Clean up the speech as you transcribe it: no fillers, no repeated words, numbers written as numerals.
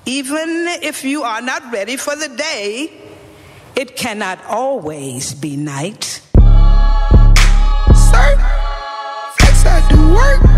Even if you are not ready for the day, it cannot always be night. Sir, flex, I do work.